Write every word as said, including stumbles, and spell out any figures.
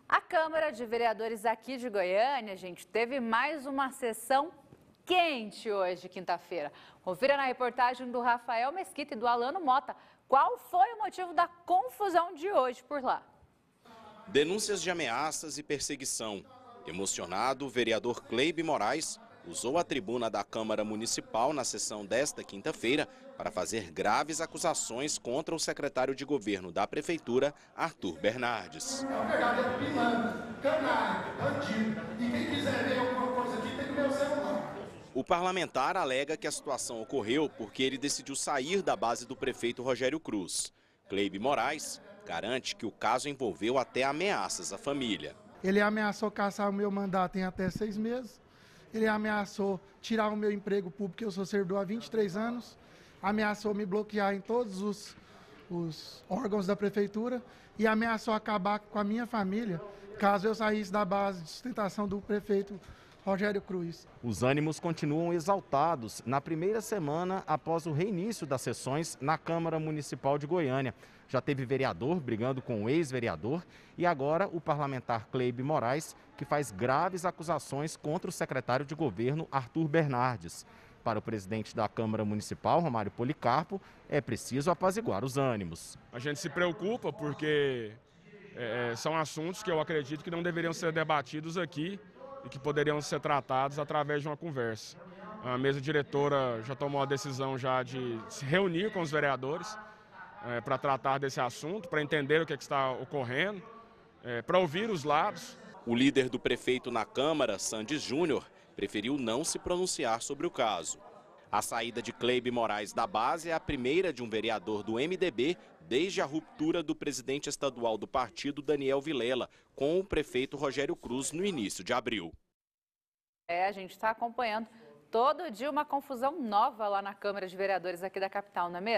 A Câmara de Vereadores aqui de Goiânia, gente, teve mais uma sessão quente hoje, quinta-feira. Confira na reportagem do Rafael Mesquita e do Alano Mota qual foi o motivo da confusão de hoje por lá. Denúncias de ameaças e perseguição. Emocionado, o vereador Cleibe Moraes usou a tribuna da Câmara Municipal na sessão desta quinta-feira para fazer graves acusações contra o secretário de governo da Prefeitura, Arthur Bernardes. É um verdadeiro pilantra, canalha, bandido. E quem quiser ver alguma coisa aqui tem que ver o celular. O parlamentar alega que a situação ocorreu porque ele decidiu sair da base do prefeito Rogério Cruz. Cleibe Moraes garante que o caso envolveu até ameaças à família. Ele ameaçou cassar o meu mandato em até seis meses. Ele ameaçou tirar o meu emprego público, que eu sou servidor há vinte e três anos. Ameaçou me bloquear em todos os, os órgãos da prefeitura e ameaçou acabar com a minha família, caso eu saísse da base de sustentação do prefeito Rogério Cruz. Os ânimos continuam exaltados na primeira semana após o reinício das sessões na Câmara Municipal de Goiânia. Já teve vereador brigando com o ex-vereador e agora o parlamentar Cleibe Moraes, que faz graves acusações contra o secretário de governo Arthur Bernardes. Para o presidente da Câmara Municipal, Romário Policarpo, é preciso apaziguar os ânimos. A gente se preocupa porque é, são assuntos que eu acredito que não deveriam ser debatidos aqui e que poderiam ser tratados através de uma conversa. A mesa diretora já tomou a decisão já de se reunir com os vereadores é, para tratar desse assunto, para entender o que, é que está ocorrendo, é, para ouvir os lados. O líder do prefeito na Câmara, Sandes Júnior, preferiu não se pronunciar sobre o caso. A saída de Cleibe Moraes da base é a primeira de um vereador do M D B desde a ruptura do presidente estadual do partido, Daniel Vilela, com o prefeito Rogério Cruz no início de abril. É, a gente está acompanhando todo dia uma confusão nova lá na Câmara de Vereadores aqui da capital, não é mesmo?